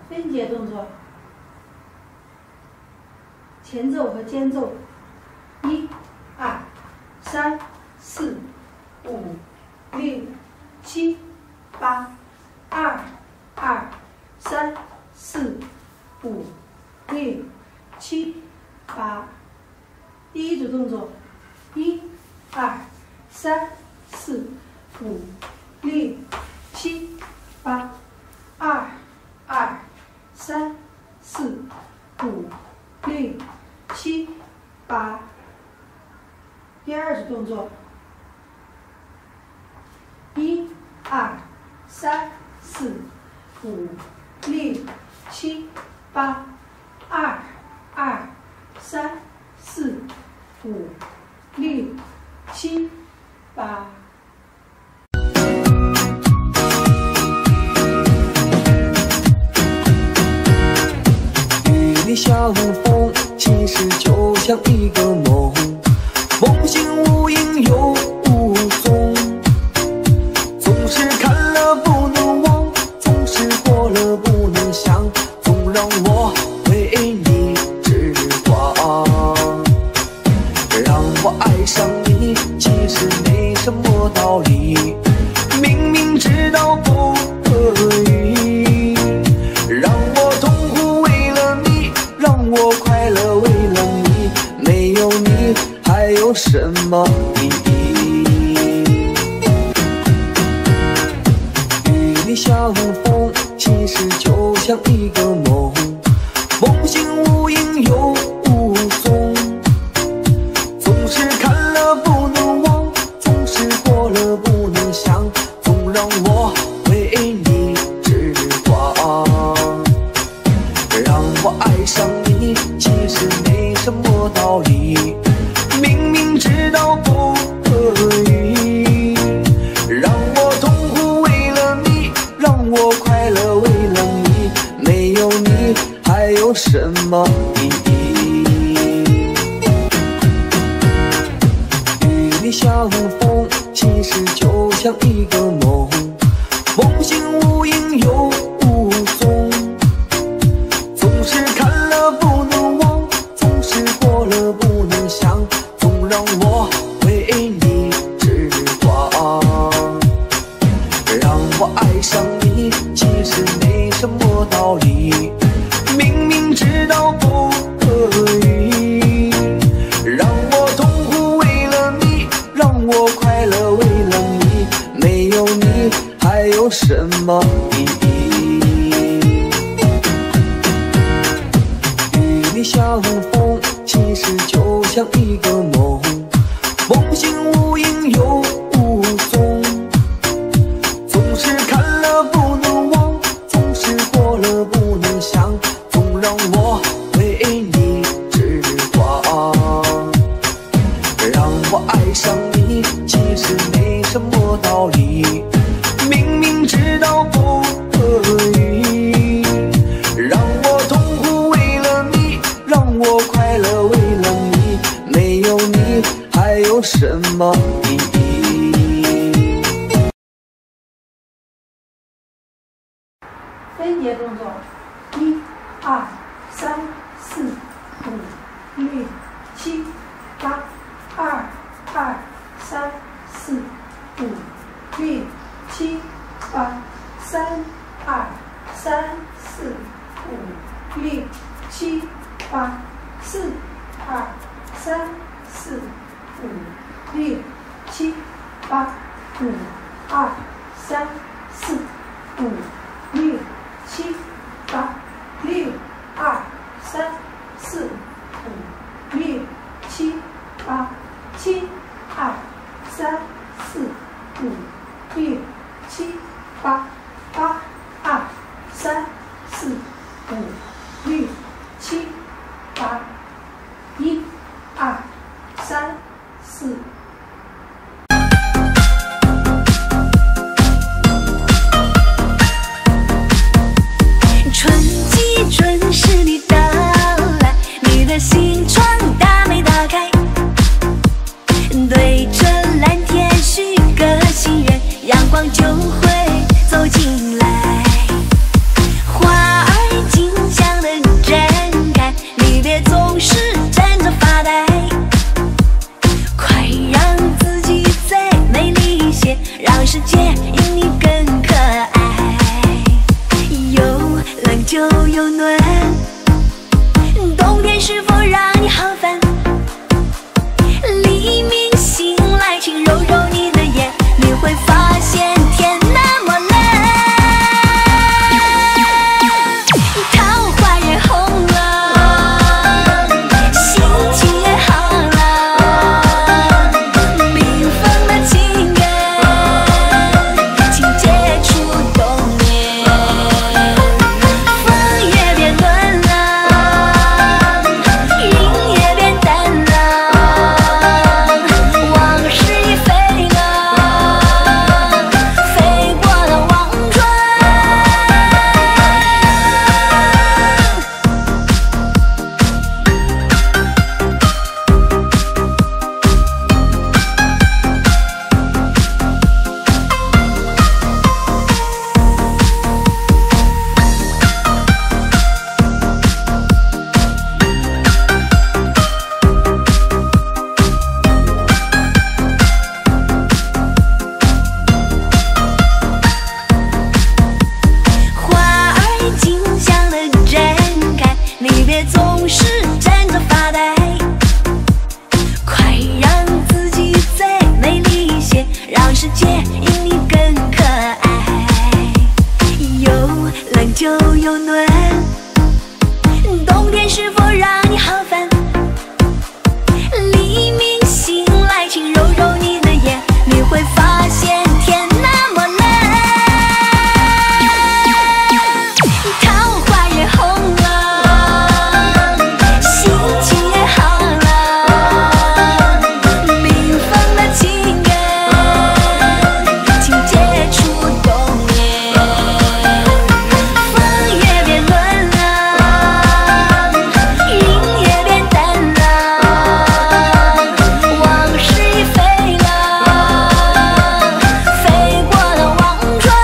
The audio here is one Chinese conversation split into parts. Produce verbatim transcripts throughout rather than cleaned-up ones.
分解动作，前奏和间奏，一、二、三、四、五、六、七、八，二、二、三、四、五、六、七、八。第一组动作，一、二、三、四、五、六、七、八，二、二、三、四、五、六、七、八。第二组动作，一、二、三、四、五、六、七、八，二、二、三、四、五、六、七、八。 与你相逢，其实就像一个梦，梦醒无影又无踪，总是看了不能忘，总是过了不能想，总让我为你痴狂。让我爱上你，其实没什么道理，明明知道不可以。让我痛苦为了你，让我快乐为了你，没有你还有什么意义？与你相逢，其实就像一个梦，梦醒无影又无踪，总是看了不能忘，总是过了不能想，总让我为你痴狂。让我爱上你，其实没什么道理，明明知道不可以。让我痛苦为了你，让我快乐为了你，没有你还有什么意义？与你相逢，其实就像一个梦，梦醒无影又无踪，总是看了不能忘，总是过了不能想，总让我为你痴狂。让我爱上你，其实没什么道理，明明知道不可以。让我痛苦为了你，让我快乐为了你，没有你还有什么意义？与你相逢，其实就像一个梦，梦醒无影又无踪，总是看了不能忘，总是过了不能想，总让我为你痴狂。让我爱上你，其实没什么道理，明明知道不可以。让我痛苦为了你，让我快乐为了你，没有你还有什么意义？ 分解动作，一、二、三、四、五、六、七、八，二、二、三、四、五、六、七、八，三、二、三、四、五、六、七、八，四、二、三、四、五、六、七、八，五、二、三、四、五、六、七、八，六、二、三、四、五、六、七、八，七、二、三、四、五、六、七、八，八、二、三、四、五、六、七、八，一、二、三、四。 春季准时你到来，你的心窗大没打开，对着蓝天许个心愿，阳光就会走进来。花儿就有暖。冬天是否让你好烦？黎明醒来，请揉揉你的眼，你会发现天那么蓝。桃花也红了，心情也好了，缤纷的情缘，请接触冬眠。风也变暖了，云也变淡了，往事已飞了，飞过了忘川。花儿竞相的绽开，你别总是站着发呆，快让自己最美丽一些，让世界因你更可爱。有冷就有暖，冬天是否让你好烦？黎明醒来，请揉揉你的眼，你会发现天那么蓝。桃花也红了，心情也好了，缤纷的情缘，请接触冬眠。风也变暖了，云也变淡了，往事已飞了，飞过了忘川。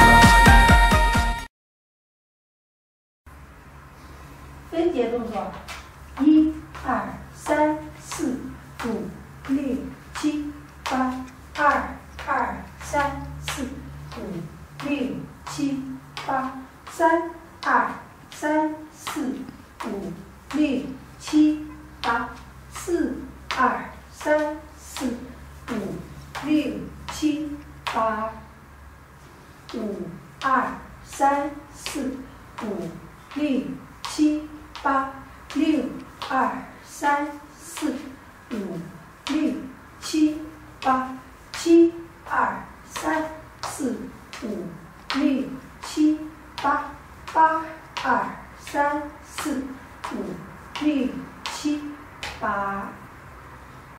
分解动作：一、二、三、四、五、六、七、八。二、二、三、四、五、六、七、八。三、二、三、四、五、六、七、八。四、二、三、四、五、六、七、八。五、二、三、四、五、六、七、八。六、二、三、四、五、六、七、八。七、二、三、四、五、六、七、八。八、二、三、四、五、六、七、八。